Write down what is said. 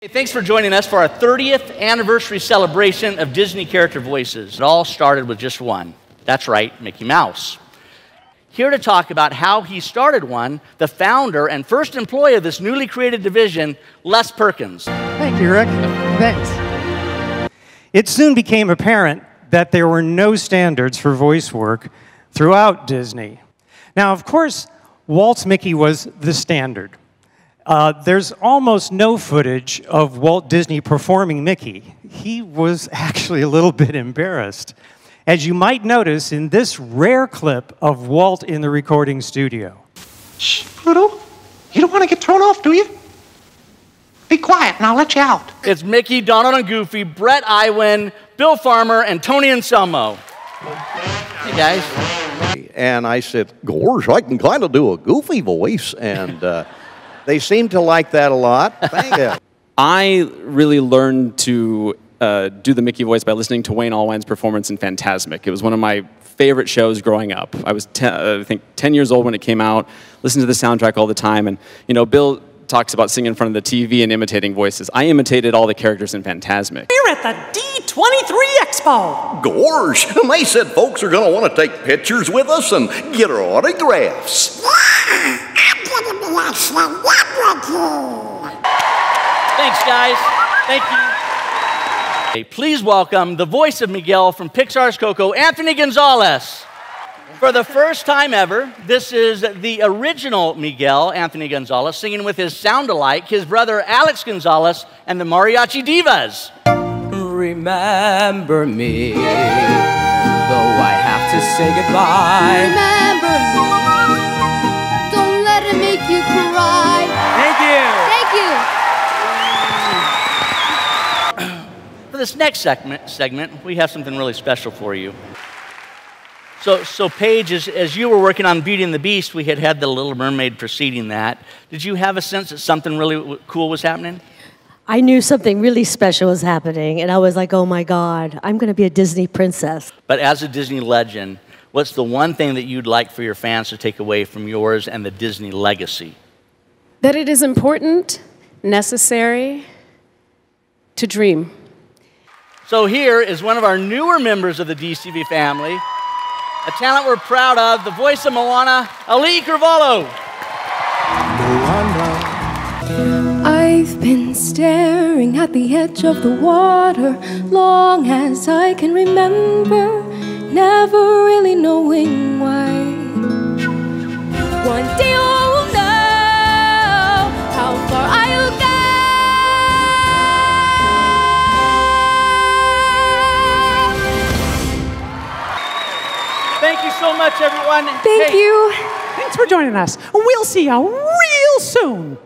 Hey, thanks for joining us for our 30th anniversary celebration of Disney character voices. It all started with just one. That's right, Mickey Mouse. Here to talk about how he started one, the founder and first employee of this newly created division, Les Perkins. Thank you, Rick. Thanks. It soon became apparent that there were no standards for voice work throughout Disney. Now, of course, Walt's Mickey was the standard. There's almost no footage of Walt Disney performing Mickey. He was actually a little bit embarrassed, as you might notice in this rare clip of Walt in the recording studio. Shh, Pluto. You don't want to get thrown off, do you? Be quiet, and I'll let you out. It's Mickey, Donald and Goofy, Brett Iwan, Bill Farmer, and Tony Anselmo. Hey, guys. And I said, gosh, I can kind of do a Goofy voice. And they seem to like that a lot. Thank you. I really learned to do the Mickey voice by listening to Wayne Allwine's performance in Fantasmic. It was one of my favorite shows growing up. I was, I think, 10 years old when it came out, listened to the soundtrack all the time. And, you know, Bill talks about singing in front of the TV and imitating voices. I imitated all the characters in Fantasmic. We're at the D23 Expo. Gosh, and they said folks are going to want to take pictures with us and get our autographs. Thanks, guys. Thank you. Hey, please welcome the voice of Miguel from Pixar's Coco, Anthony Gonzalez. For the first time ever, this is the original Miguel, Anthony Gonzalez, singing with his sound-alike, his brother Alex Gonzalez, and the Mariachi Divas. Remember me, though I have to say goodbye. Remember me, don't let it make you cry. Thank you. Thank you. For this next segment, we have something really special for you. So Paige, as you were working on Beauty and the Beast, we had the Little Mermaid preceding that. Did you have a sense that something really cool was happening? I knew something really special was happening, and I was like, oh my God, I'm going to be a Disney princess. But as a Disney legend, what's the one thing that you'd like for your fans to take away from yours and the Disney legacy? That it is important, necessary, to dream. So here is one of our newer members of the DCV family, a talent we're proud of, the voice of Moana, Ali Carvalho. I've been staring at the edge of the water long as I can remember, never really knowing why. One day you'll know how far I'll go. Thank you so much, everyone. Thank you. Thanks for joining us. We'll see you real soon.